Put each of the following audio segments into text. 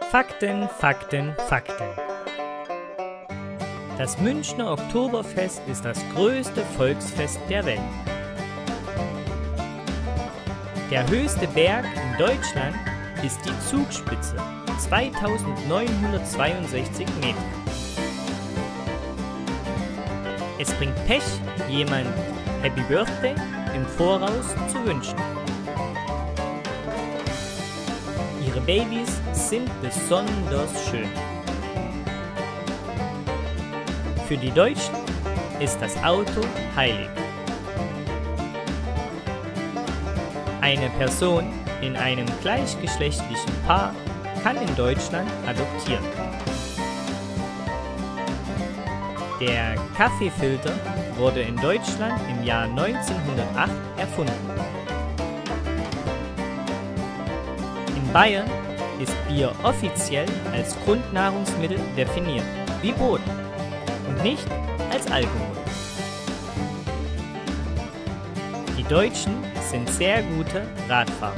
Fakten, Fakten, Fakten. Das Münchner Oktoberfest ist das größte Volksfest der Welt. Der höchste Berg in Deutschland ist die Zugspitze, 2962 Meter. Es bringt Pech, jemand Happy Birthday im Voraus zu wünschen. Ihre Babys sind besonders schön. Für die Deutschen ist das Auto heilig. Eine Person in einem gleichgeschlechtlichen Paar kann in Deutschland adoptieren. Der Kaffeefilter wurde in Deutschland im Jahr 1908 erfunden. In Bayern ist Bier offiziell als Grundnahrungsmittel definiert, wie Brot, und nicht als Alkohol. Die Deutschen sind sehr gute Radfahrer.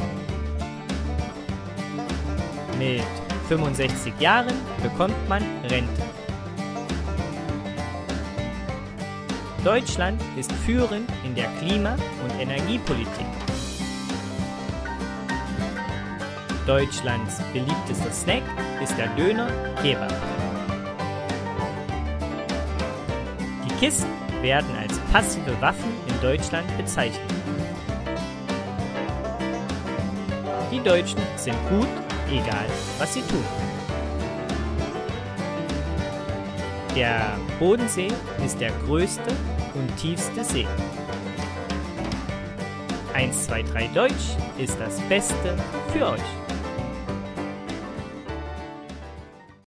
Mit 65 Jahren bekommt man Rente. Deutschland ist führend in der Klima- und Energiepolitik. Deutschlands beliebtester Snack ist der Döner Kebab. Die Kissen werden als passive Waffen in Deutschland bezeichnet. Die Deutschen sind gut, egal was sie tun. Der Bodensee ist der größte und tiefste See. 1, 2, 3 Deutsch ist das Beste für euch.